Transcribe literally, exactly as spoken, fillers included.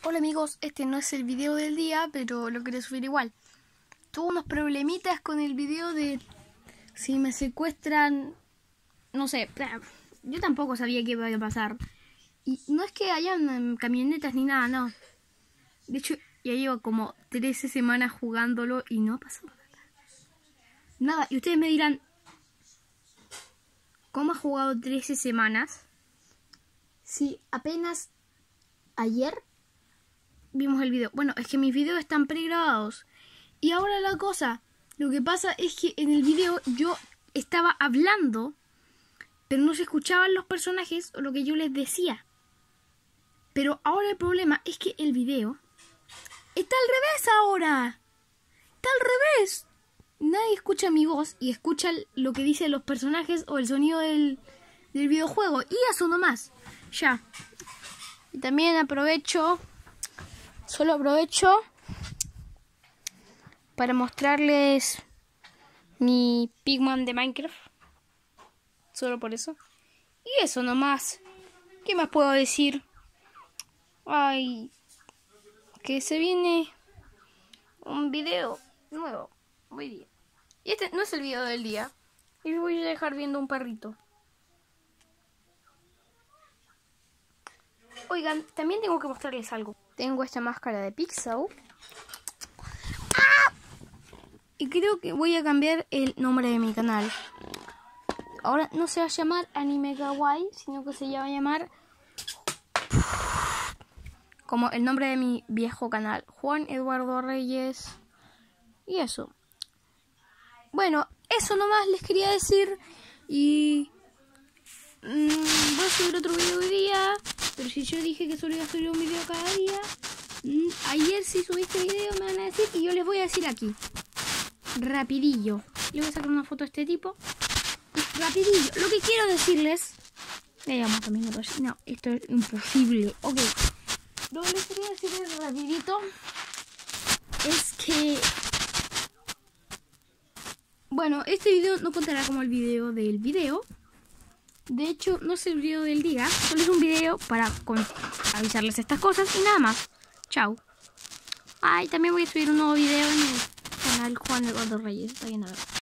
Hola amigos, este no es el video del día, pero lo quería subir igual. Tuve unos problemitas con el video de si me secuestran, no sé, yo tampoco sabía qué iba a pasar. Y no es que hayan camionetas ni nada, no. De hecho, ya llevo como trece semanas jugándolo y no ha pasado nada. Nada, y ustedes me dirán, ¿cómo ha jugado trece semanas? Si apenas ayer vimos el video. Bueno, es que mis videos están pregrabados. Y ahora la cosa, lo que pasa es que en el video yo estaba hablando, pero no se escuchaban los personajes o lo que yo les decía. Pero ahora el problema es que el video está al revés ahora. Está al revés. Nadie escucha mi voz y escucha lo que dicen los personajes o el sonido del, del videojuego. Y eso nomás. Ya. Y también aprovecho... Solo aprovecho para mostrarles mi Pigman de Minecraft. Solo por eso. Y eso nomás. ¿Qué más puedo decir? Ay, que se viene un video nuevo. Muy bien. Y este no es el video del día. Y voy a dejar viendo un perrito. Oigan, también tengo que mostrarles algo. Tengo esta máscara de Pixel. ¡Ah! Y creo que voy a cambiar el nombre de mi canal. Ahora no se va a llamar Anime Kawaii, sino que se va a llamar como el nombre de mi viejo canal, Juan Eduardo Reyes. Y eso. Bueno, eso nomás les quería decir. Y mmm, voy a subir otro video hoy día. Pero si yo dije que solo iba a subir un video cada día, mmm, ayer si subiste video me van a decir y yo les voy a decir aquí. Rapidillo. Le voy a sacar una foto a este tipo. Rapidillo. Lo que quiero decirles... Veamos también otro. No, esto es imposible. Ok. Lo que les quería decirles rapidito es que... Bueno, este video no contará como el video del video. De hecho, no es el video del día. Solo es un video para avisarles estas cosas y nada más. Chao. Ay, también voy a subir un nuevo video en el canal Juan Eduardo Reyes. Vayan a ver.